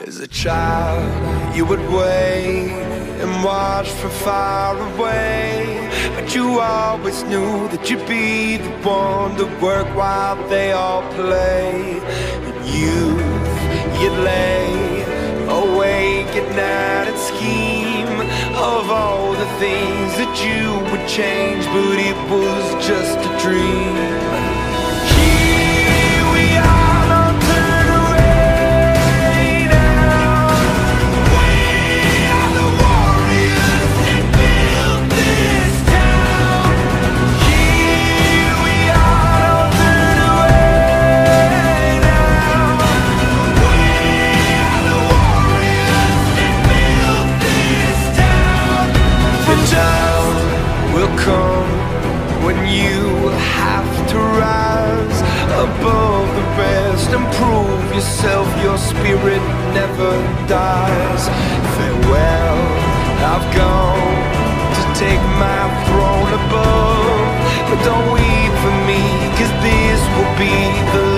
As a child, you would wait and watch from far away, but you always knew that you'd be the one to work while they all play. In youth, you'd lay awake at night and scheme of all the things that you would change, but it was just a dream. Here we are, don't turn away now. We are the warriors that built this town. Here we are, don't turn away now. We are the warriors that built this town. The time will come when you have to rise above the rest and prove yourself. Your spirit never dies. Farewell, I've gone to take my throne above, but don't weep for me, 'cause this will be the